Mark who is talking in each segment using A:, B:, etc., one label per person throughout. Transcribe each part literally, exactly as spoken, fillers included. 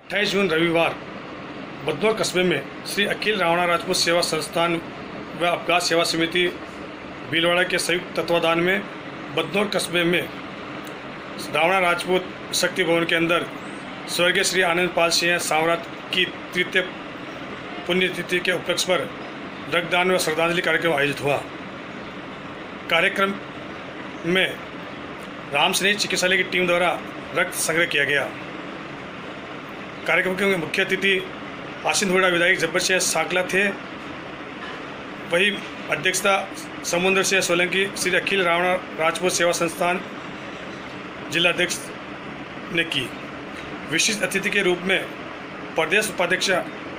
A: अट्ठाईस जून रविवार बदनौर कस्बे में श्री अखिल रावणा राजपूत सेवा संस्थान व अपघात सेवा समिति भीलवाड़ा के संयुक्त तत्वाधान में बदनौर कस्बे में रावणा राजपूत शक्ति भवन के अंदर स्वर्गीय श्री आनंद पाल सिंह सांवरात की तृतीय पुण्यतिथि के उपलक्ष्य पर रक्तदान व श्रद्धांजलि कार्यक्रम आयोजित हुआ। कार्यक्रम में राम स्नेही चिकित्सालय की टीम द्वारा रक्त संग्रह किया गया। कार्यक्रम के मुख्य अतिथि आशीन हुड़ा विधायक जब्बर सिंह साकला थे। वही अध्यक्षता समुद्र सिंह सोलंकी श्री अखिल रावणा राजपूत सेवा संस्थान जिलाध्यक्ष ने की। विशिष्ट अतिथि के रूप में प्रदेश उपाध्यक्ष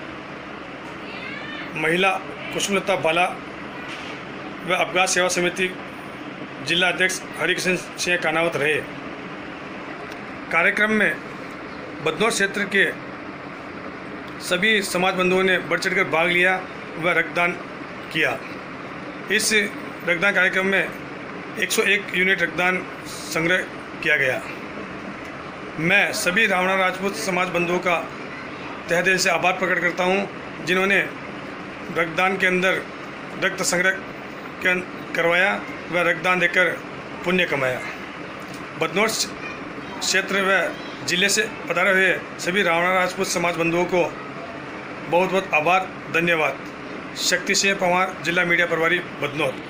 A: महिला कुसुमलता बाला व अपघात सेवा समिति जिला अध्यक्ष हरिकृष्ण सिंह कानावत रहे। कार्यक्रम में बदनौर क्षेत्र के सभी समाज बंधुओं ने बढ़ चढ़कर भाग लिया व रक्तदान किया। इस रक्तदान कार्यक्रम में एक सौ एक यूनिट रक्तदान संग्रह किया गया। मैं सभी रावणा राजपूत समाज बंधुओं का तहे दिल से आभार प्रकट करता हूं, जिन्होंने रक्तदान के अंदर रक्त संग्रह करवाया व रक्तदान देकर पुण्य कमाया। बदनौर क्षेत्र व जिले से पधारे हुए सभी रावणा राजपूत समाज बंधुओं को बहुत बहुत आभार, धन्यवाद। शक्ति सिंह पवार, जिला मीडिया प्रभारी, बदनौर।